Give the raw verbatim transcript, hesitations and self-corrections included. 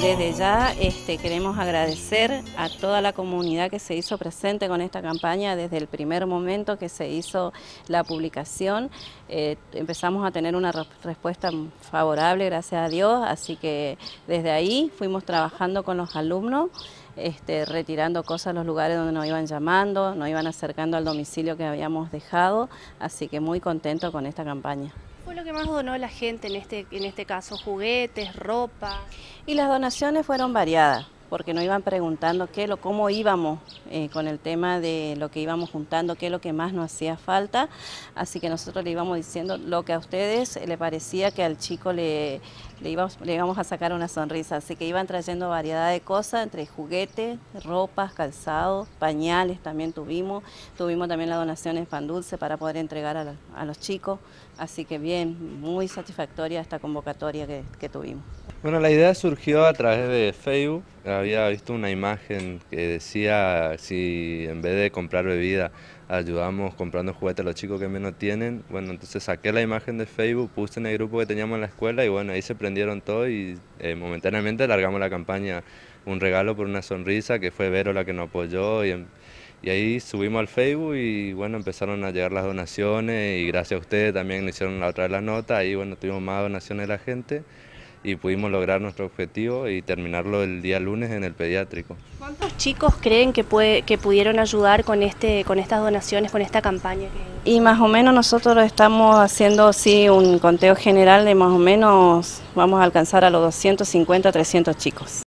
Desde ya este, queremos agradecer a toda la comunidad que se hizo presente con esta campaña desde el primer momento que se hizo la publicación. Eh, empezamos a tener una re respuesta favorable, gracias a Dios, así que desde ahí fuimos trabajando con los alumnos, este, retirando cosas a los lugares donde nos iban llamando, nos iban acercando al domicilio que habíamos dejado, así que muy contento con esta campaña. ¿Qué fue lo que más donó la gente en este, en este caso? ¿Juguetes, ropa? Y las donaciones fueron variadas, porque nos iban preguntando qué, lo, cómo íbamos eh, con el tema de lo que íbamos juntando, qué es lo que más nos hacía falta, así que nosotros le íbamos diciendo lo que a ustedes le parecía que al chico le, le, íbamos, le íbamos a sacar una sonrisa, así que iban trayendo variedad de cosas, entre juguetes, ropas, calzados, pañales también tuvimos, tuvimos también las donaciones pan dulce para poder entregar a, la, a los chicos, así que bien, muy satisfactoria esta convocatoria que, que tuvimos. Bueno, la idea surgió a través de Facebook. Había visto una imagen que decía si en vez de comprar bebida ayudamos comprando juguetes a los chicos que menos tienen. Bueno, entonces saqué la imagen de Facebook, puse en el grupo que teníamos en la escuela y bueno, ahí se prendieron todos y eh, momentáneamente largamos la campaña Un regalo por una sonrisa, que fue Vero la que nos apoyó y, y ahí subimos al Facebook y bueno, empezaron a llegar las donaciones y gracias a ustedes también hicieron la otra de las notas, ahí bueno, tuvimos más donaciones de la gente y pudimos lograr nuestro objetivo y terminarlo el día lunes en el pediátrico. ¿Cuántos chicos creen que, puede, que pudieron ayudar con, este, con estas donaciones, con esta campaña? Y más o menos nosotros estamos haciendo sí un conteo general de más o menos, vamos a alcanzar a los doscientos cincuenta, trescientos chicos.